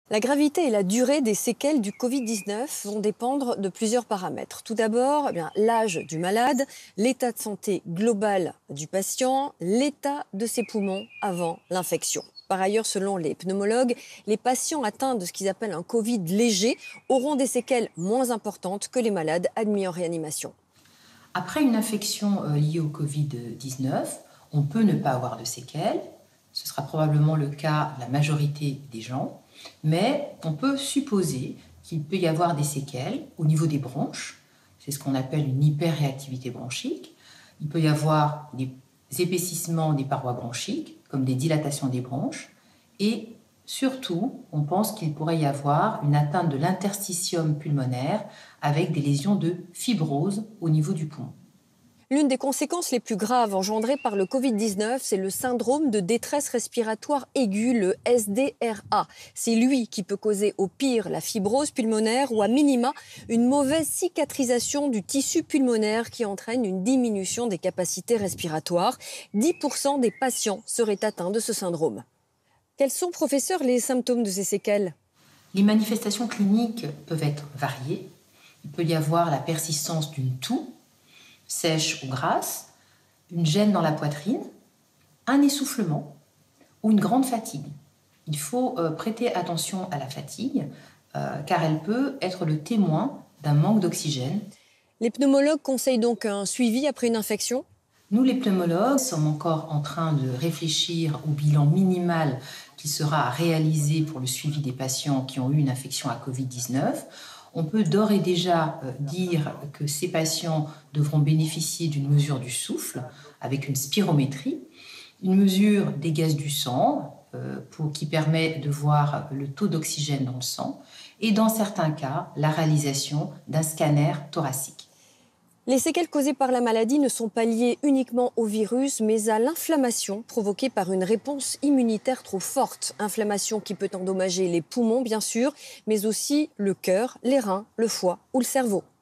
La gravité et la durée des séquelles du Covid-19 vont dépendre de plusieurs paramètres. Tout d'abord, l'âge du malade, l'état de santé global du patient, l'état de ses poumons avant l'infection. Par ailleurs, selon les pneumologues, les patients atteints de ce qu'ils appellent un Covid léger auront des séquelles moins importantes que les malades admis en réanimation. Après une infection liée au Covid-19, on peut ne pas avoir de séquelles. Ce sera probablement le cas de la majorité des gens. Mais on peut supposer qu'il peut y avoir des séquelles au niveau des bronches. C'est ce qu'on appelle une hyperréactivité bronchique. Il peut y avoir des épaississements des parois bronchiques, comme des dilatations des bronches. Et surtout, on pense qu'il pourrait y avoir une atteinte de l'interstitium pulmonaire avec des lésions de fibrose au niveau du poumon. L'une des conséquences les plus graves engendrées par le Covid-19, c'est le syndrome de détresse respiratoire aiguë, le SDRA. C'est lui qui peut causer au pire la fibrose pulmonaire ou à minima une mauvaise cicatrisation du tissu pulmonaire qui entraîne une diminution des capacités respiratoires. 10% des patients seraient atteints de ce syndrome. Quels sont, professeur, les symptômes de ces séquelles ? Les manifestations cliniques peuvent être variées. Il peut y avoir la persistance d'une toux, sèche ou grasse, une gêne dans la poitrine, un essoufflement ou une grande fatigue. Il faut prêter attention à la fatigue car elle peut être le témoin d'un manque d'oxygène. Les pneumologues conseillent donc un suivi après une infection ? Nous, les pneumologues, sommes encore en train de réfléchir au bilan minimal qui sera réalisé pour le suivi des patients qui ont eu une infection à Covid-19. On peut d'ores et déjà dire que ces patients devront bénéficier d'une mesure du souffle avec une spirométrie, une mesure des gaz du sang qui permet de voir le taux d'oxygène dans le sang et dans certains cas, la réalisation d'un scanner thoracique. Les séquelles causées par la maladie ne sont pas liées uniquement au virus, mais à l'inflammation provoquée par une réponse immunitaire trop forte. Inflammation qui peut endommager les poumons, bien sûr, mais aussi le cœur, les reins, le foie ou le cerveau.